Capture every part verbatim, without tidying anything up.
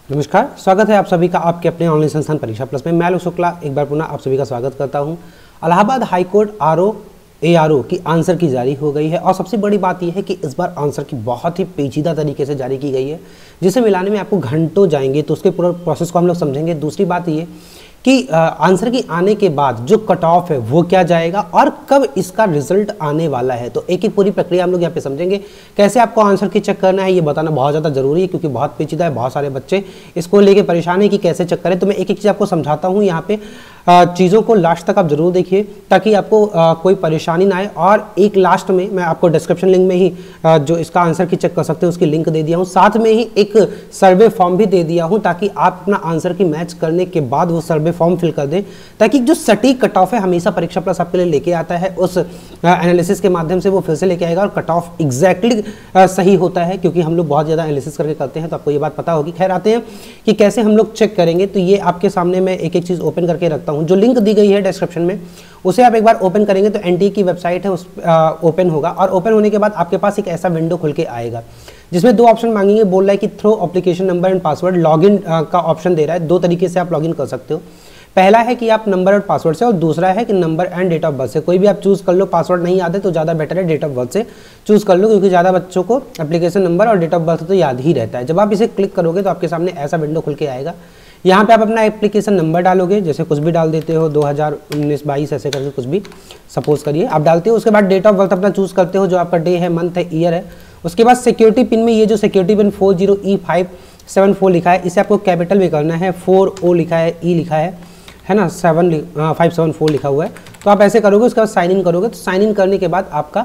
नमस्कार, स्वागत है आप सभी का आपके अपने ऑनलाइन संस्थान परीक्षा प्लस में। मैं आलोक शुक्ला एक बार पुनः आप सभी का स्वागत करता हूं। Allahabad high court R O A R O की आंसर की जारी हो गई है और सबसे बड़ी बात यह है कि इस बार आंसर की बहुत ही पेचीदा तरीके से जारी की गई है, जिसे मिलाने में आपको घंटों जाएंगे। तो उसके पूरा प्रोसेस को हम लोग समझेंगे। दूसरी बात ये कि आंसर की आने के बाद जो कट ऑफ है वो क्या जाएगा और कब इसका रिजल्ट आने वाला है। तो एक एक पूरी प्रक्रिया हम लोग यहाँ पे समझेंगे। कैसे आपको आंसर की चेक करना है ये बताना बहुत ज़्यादा जरूरी है, क्योंकि बहुत पेचीदा है। बहुत सारे बच्चे इसको लेके परेशान है कि कैसे चेक करें। तो मैं एक एक चीज़ आपको समझाता हूँ यहाँ पे। चीज़ों को लास्ट तक आप जरूर देखिए ताकि आपको आ, कोई परेशानी ना आए। और एक लास्ट में मैं आपको डिस्क्रिप्शन लिंक में ही आ, जो इसका आंसर की चेक कर सकते हैं उसकी लिंक दे दिया हूँ। साथ में ही एक सर्वे फॉर्म भी दे दिया हूँ ताकि आप अपना आंसर की मैच करने के बाद वो सर्वे फॉर्म फिल कर दें, ताकि जो सटीक कट ऑफ है हमेशा परीक्षा प्लस आपके लिए लेके आता है। उस एनालिसिस के माध्यम से वो फिर से लेके आएगा और कट ऑफ एग्जैक्टली सही होता है, क्योंकि हम लोग बहुत ज़्यादा एनालिसिस करके करते हैं। तो आपको ये बात पता होगी। खैर, आते हैं कि कैसे हम लोग चेक करेंगे। तो ये आपके सामने मैं एक एक चीज़ ओपन करके रखता हूँ। जो लिंक दी गई है डिस्क्रिप्शन में उसे आप एक बार ओपन करेंगे तो एनटीए की वेबसाइट है, उस ओपन होगा। और ओपन होने के बाद आपके पास एक ऐसा विंडो खुल के आएगा जिसमें दो ऑप्शन मांगेंगे। बोल रहा है कि through application number and password. Login का ऑप्शन दे रहा है। दो तरीके से आप लॉगिन कर सकते हो। पहला है कि आप नंबर और पासवर्ड से, और दूसरा है कि number and date of birth से। कोई भी आप चूज कर लो। पासवर्ड नहीं याद है तो ज़्यादा बेटर है डेट ऑफ बर्थ से चूज कर लो, क्योंकि ज़्यादा बच्चों को एप्लीकेशन नंबर और डेट ऑफ बर्थ तो याद ही रहता है। जब आप इसे क्लिक करोगे तो आपके सामने ऐसा विंडो खुल के आएगा। यहाँ पे आप अपना एप्लीकेशन नंबर डालोगे, जैसे कुछ भी डाल देते हो, दो हज़ार उन्नीस बाईस ऐसे करके कुछ भी सपोज करिए आप डालते हो। उसके बाद डेट ऑफ बर्थ अपना चूज करते हो, जो आपका डे है, मंथ है, ईयर है। उसके बाद सिक्योरिटी पिन में ये जो security pin four zero E five seven four लिखा है, इसे आपको कैपिटल में करना है। फोर ओ लिखा है, ई लिखा है है ना, सेवन फाइव सेवन फोर लिखा हुआ है। तो आप ऐसे करोगे। उसके बाद साइन इन करोगे। तो साइन इन करने के बाद आपका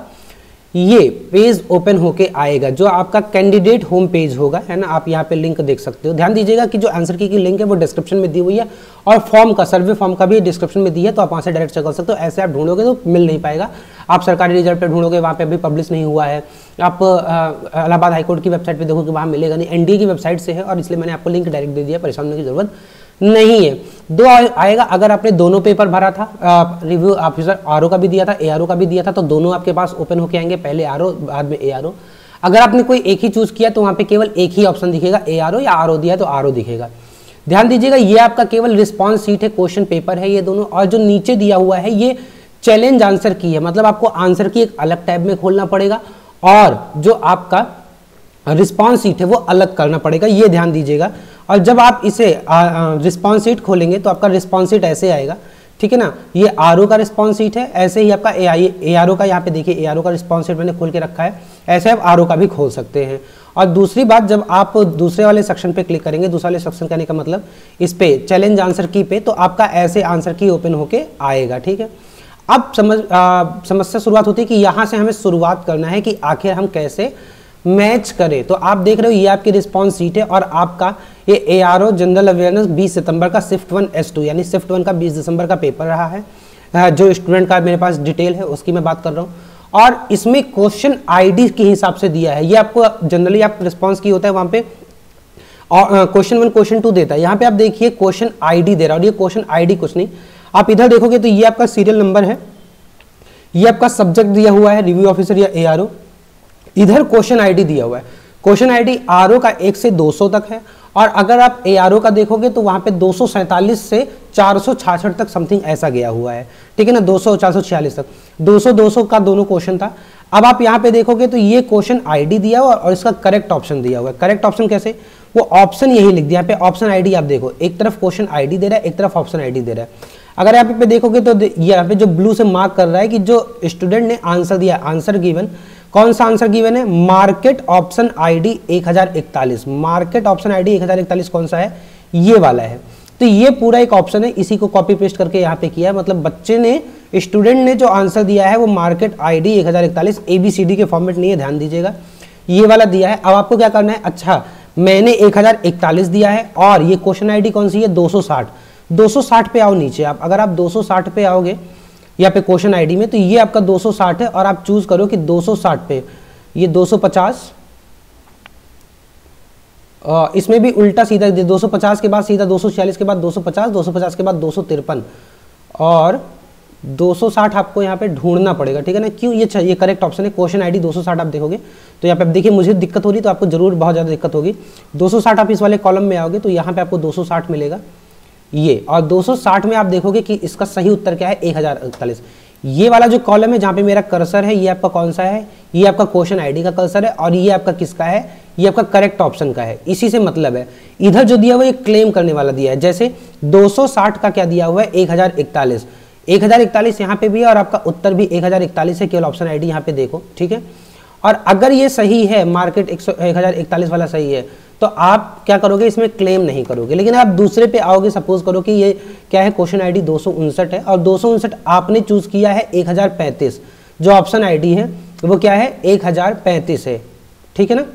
ये पेज ओपन होके आएगा, जो आपका कैंडिडेट होम पेज होगा, है ना। आप यहाँ पे लिंक देख सकते हो। ध्यान दीजिएगा कि जो आंसर की, की लिंक है वो डिस्क्रिप्शन में दी हुई है, और फॉर्म का, सर्वे फॉर्म का भी डिस्क्रिप्शन में दी है। तो आप वहाँ से डायरेक्ट चेक कर सकते हो। ऐसे आप ढूंढोगे तो मिल नहीं पाएगा। आप सरकारी रिजल्ट पे ढूंढोगे, वहाँ पे अभी पब्लिश नहीं हुआ है। आप इलाहाबाद हाईकोर्ट की वेबसाइट पे देखोगे, वहाँ मिलेगा नहीं। एनडीए की वेबसाइट से है और इसलिए मैंने आपको लिंक डायरेक्ट दे दिया। परेशान होने की जरूरत नहीं है। दो आएगा। अगर आपने दोनों पेपर भरा था, रिव्यू ऑफिसर आरओ का भी दिया था, एआरओ का भी दिया था, तो दोनों आपके पास ओपन होके आएंगे। पहले आरओ, बाद में एआरओ। अगर आपने कोई एक ही चूज किया तो वहां पे केवल एक ही ऑप्शन दिखेगा, एआरओ या आरओ दिया तो आरओ दिखेगा। ध्यान दीजिएगा, ये आपका केवल रिस्पॉन्स सीट है, क्वेश्चन पेपर है ये दोनों। और जो नीचे दिया हुआ है ये चैलेंज आंसर की है, मतलब आपको आंसर की एक अलग टैब में खोलना पड़ेगा और जो आपका रिस्पॉन्स सीट है वो अलग करना पड़ेगा। ये ध्यान दीजिएगा। और जब आप इसे रिस्पॉन्स सीट खोलेंगे तो आपका रिस्पॉन्स सीट ऐसे आएगा, ठीक है ना। ये आरओ का रिस्पॉन्स सीट है। ऐसे ही आपका ए आई एआरओ का, यहाँ पे देखिए एआरओ का रिस्पॉन्स सीट मैंने खोल के रखा है। ऐसे आप आरओ का भी खोल सकते हैं। और दूसरी बात, जब आप दूसरे वाले सेक्शन पे क्लिक करेंगे, दूसरे वाले सेक्शन कहने का मतलब इस पे चैलेंज आंसर की पे, तो आपका ऐसे आंसर की ओपन होके आएगा, ठीक है। अब समझ समस्या शुरुआत होती है कि यहाँ से हमें शुरुआत करना है कि आखिर हम कैसे मैच करें। तो आप देख रहे हो ये आपकी रिस्पॉन्स सीट है और आपका ये एआरओ जनरल अवेयरनेस बीस सितंबर का शिफ्ट वन एस टू, यानी शिफ्ट वन का बीस दिसंबर का पेपर रहा है। जो स्टूडेंट का मेरे पास डिटेल है उसकी मैं बात कर रहा हूँ। और इसमें क्वेश्चन आईडी के हिसाब से दिया है। ये आपको जनरली आप रिस्पॉन्स की होता है वहाँ पे क्वेश्चन वन क्वेश्चन टू देता है। यहाँ पे आप देखिए क्वेश्चन आईडी दे रहा है, और ये क्वेश्चन आईडी कुछ नहीं। आप इधर देखोगे तो ये आपका सीरियल नंबर है, ये आपका सब्जेक्ट दिया हुआ है, रिव्यू ऑफिसर या एआरओ। इधर क्वेश्चन आईडी दिया हुआ है। क्वेश्चन आईडी आरओ का एक से दो सौ तक है, और अगर आप एआरओ का देखोगे तो वहां पे दो सौ सैंतालीस से चार सौ छियासठ तक समथिंग ऐसा गया हुआ है, ठीक है ना। दो सौ चार सौ छियालीस तक, दो सौ दो सौ का दोनों क्वेश्चन था। अब आप यहाँ पे देखोगे तो ये क्वेश्चन आईडी दिया हुआ और इसका करेक्ट ऑप्शन दिया हुआ है। करेक्ट ऑप्शन कैसे, वो ऑप्शन यही लिख दिया। यहाँ पे ऑप्शन आईडी आप देखो, एक तरफ क्वेश्चन आईडी दे रहा है, एक तरफ ऑप्शन आईडी दे रहा है। अगर यहाँ पे देखोगे तो यहाँ पे जो ब्लू से मार्क कर रहा है कि जो स्टूडेंट ने आंसर दिया, आंसर गिवन, कौन सा आंसर गिवन है, मार्केट ऑप्शन आईडी एक हजार इकतालीस। मार्केट ऑप्शन आईडी एक हजार इकतालीस कौन सा है, ये वाला है। तो ये पूरा एक ऑप्शन है, इसी को कॉपी पेस्ट करके यहाँ पे किया है। मतलब बच्चे ने, स्टूडेंट ने जो आंसर दिया है वो मार्केट आईडी एक हजार इकतालीस, एबीसीडी के फॉर्मेट नहीं है, ध्यान दीजिएगा, ये वाला दिया है। अब आपको क्या करना है, अच्छा मैंने एक हजार इकतालीस दिया है और ये क्वेश्चन आईडी कौन सी है, दो सौ साठ। दो सौ साठ पे आओ नीचे आप। अगर आप दो सौ साठ पे आओगे यहाँ पे क्वेश्चन आईडी में, तो ये आपका दो सौ साठ है और आप चूज करो कि दो सौ साठ पे ये दो सौ पचास, इसमें भी उल्टा सीधा दो सौ पचास के बाद सीधा दो सौ छियालीस के बाद दो सौ पचास, दो सौ पचास के बाद दो सौ तिरपन, और दो सौ साठ आपको यहाँ पे ढूंढना पड़ेगा, ठीक है ना। क्यों? ये ये करेक्ट ऑप्शन है, क्वेश्चन आईडी दो सौ साठ आप देखोगे तो यहाँ पे आप देखिए मुझे दिक्कत हो रही तो आपको जरूर बहुत ज़्यादा दिक्कत होगी। दो सौ साठ आप इस वाले कॉलम में आओगे तो यहाँ पे आपको दो सौ साठ मिलेगा ये, और दो सौ साठ में आप देखोगे कि इसका सही उत्तर क्या है, एक हज़ार इकतालीस। ये वाला जो कॉलम है जहाँ पे मेरा कर्सर है, ये आपका कौन सा है, ये आपका क्वेश्चन आईडी का कर्सर है, और ये आपका किसका है, ये आपका करेक्ट ऑप्शन का है। इसी से मतलब है, इधर जो दिया हुआ है ये क्लेम करने वाला दिया है। जैसे दो सौ साठ का क्या दिया हुआ है, एक हज़ार इकतालीस, एक हज़ार इकतालीस यहाँ पे भी है और आपका उत्तर भी एक हज़ार इकतालीस है, केवल ऑप्शन आईडी यहाँ पे देखो, ठीक है। और अगर ये सही है, मार्केट एक हज़ार इकतालीस वाला सही है, तो आप क्या करोगे, इसमें क्लेम नहीं करोगे। लेकिन आप दूसरे पे आओगे, सपोज करो कि ये क्या है, क्वेश्चन आईडी दो सौ उनसठ है और दो सौ उनसठ आपने चूज किया है एक हज़ार पैंतीस, जो ऑप्शन आईडी है वो क्या है, एक हज़ार पैंतीस है, ठीक है ना।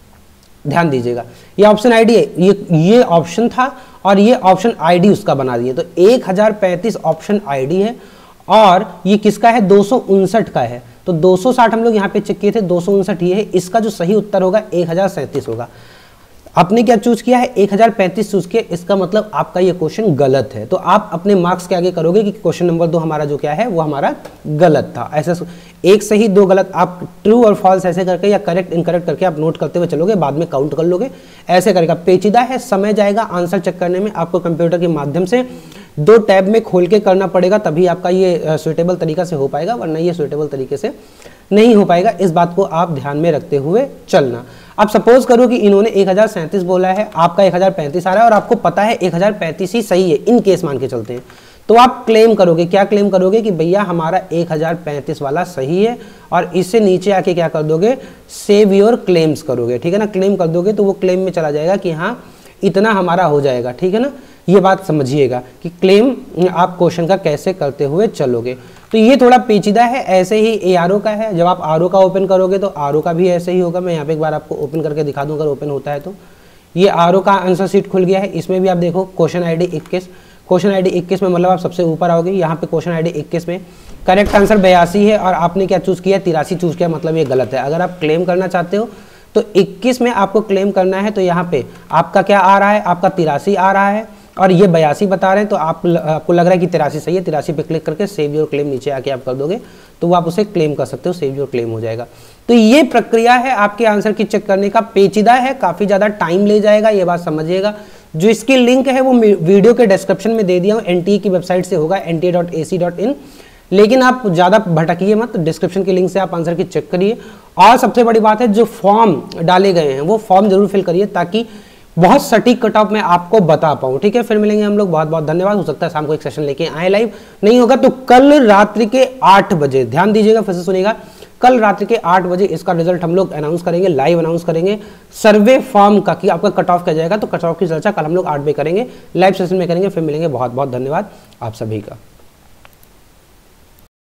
ध्यान दीजिएगा, ये ऑप्शन आईडी है, ये ये ऑप्शन था और ये ऑप्शन आईडी उसका बना दिए, तो एक हज़ार पैंतीस ऑप्शन आईडी है और ये किसका है, दो सौ उनसठ का है। तो दो सौ साठ हम लोग यहाँ पे चेक किए थे, दो सौ उनसठ ये है, इसका जो सही उत्तर होगा एक हज़ार सैंतीस होगा। आपने क्या चूज किया है, एक हज़ार पैंतीस चूज किया, इसका मतलब आपका ये क्वेश्चन गलत है। तो आप अपने मार्क्स के आगे करोगे कि क्वेश्चन नंबर दो हमारा जो क्या है वो हमारा गलत था। ऐसा एक सही दो गलत, आप ट्रू और फॉल्स ऐसे करके या करेक्ट इनकरेक्ट करके आप नोट करते हुए चलोगे, बाद में काउंट कर लोगे, ऐसे करेगा। पेचीदा है, समय जाएगा आंसर चेक करने में, आपको कंप्यूटर के माध्यम से दो टैब में खोल के करना पड़ेगा, तभी आपका ये सुइटेबल तरीका से हो पाएगा, वरना ये सुइटेबल तरीके से नहीं हो पाएगा। इस बात को आप ध्यान में रखते हुए चलना। अब सपोज करो कि इन्होंने एक हज़ार सैंतीस बोला है, आपका एक हज़ार पैंतीस आ रहा है और आपको पता है एक हज़ार पैंतीस ही सही है, इन केस मान के चलते हैं, तो आप क्लेम करोगे, क्या क्लेम करोगे कि भैया हमारा एक हज़ार पैंतीस वाला सही है, और इससे नीचे आके क्या कर दोगे, सेव योर क्लेम्स करोगे, ठीक है ना। क्लेम कर दोगे तो वो क्लेम में चला जाएगा कि हाँ इतना हमारा हो जाएगा, ठीक है ना। ये बात समझिएगा कि क्लेम आप क्वेश्चन का कैसे करते हुए चलोगे। तो ये थोड़ा पेचीदा है, ऐसे ही ए आर ओ का है। जब आप आर ओ का ओपन करोगे तो आर ओ का भी ऐसे ही होगा। मैं यहाँ पे एक बार आपको ओपन करके दिखा दूँ, अगर ओपन होता है तो। ये आर ओ का आंसर शीट खुल गया है, इसमें भी आप देखो क्वेश्चन आईडी इक्कीस, क्वेश्चन आईडी इक्कीस में मतलब आप सबसे ऊपर आओगे, यहाँ पे क्वेश्चन आईडी इक्कीस में करेक्ट आंसर बयासी है और आपने क्या चूज किया, तिरासी चूज किया, मतलब ये गलत है। अगर आप क्लेम करना चाहते हो तो इक्कीस में आपको क्लेम करना है, तो यहाँ पे आपका क्या आ रहा है, आपका तिरासी आ रहा है और ये बयासी बता रहे हैं, तो आप आपको लग रहा है कि तिरासी सही है, तिरासी पे क्लिक करके सेव योर क्लेम नीचे आके आप कर दोगे तो वो आप उसे क्लेम कर सकते हो, सेव योर क्लेम हो जाएगा। तो ये प्रक्रिया है आपके आंसर की चेक करने का, पेचीदा है, काफी ज्यादा टाइम ले जाएगा, ये बात समझिएगा। जो इसकी लिंक है वो वीडियो के डिस्क्रिप्शन में दे दिया हूँ, एनटीए की वेबसाइट से होगा, N T A dot A C dot in. लेकिन आप ज़्यादा भटकिए मत, डिस्क्रिप्शन के लिंक से आप आंसर की चेक करिए। और सबसे बड़ी बात है, जो फॉर्म डाले गए हैं वो फॉर्म जरूर फिल करिए, ताकि बहुत सटीक कट ऑफ मैं आपको बता पाऊँ, ठीक है। फिर मिलेंगे हम लोग, बहुत बहुत धन्यवाद। हो सकता है शाम को एक सेशन लेके आए लाइव, नहीं होगा तो कल रात्रि के आठ बजे, ध्यान दीजिएगा, फिर से सुनिएगा, कल रात्रि के आठ बजे इसका रिजल्ट हम लोग अनाउंस करेंगे, लाइव अनाउंस करेंगे सर्वे फॉर्म का, कि आपका कट ऑफ क्या जाएगा। तो कट ऑफ की चर्चा कल हम लोग आठ बजे करेंगे, लाइव सेशन में करेंगे। फिर मिलेंगे, बहुत बहुत धन्यवाद आप सभी का।